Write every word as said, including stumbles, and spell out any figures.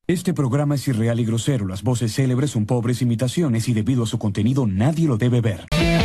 Este programa es irreal y grosero. Las voces célebres son pobres imitaciones y debido a su contenido nadie lo debe ver.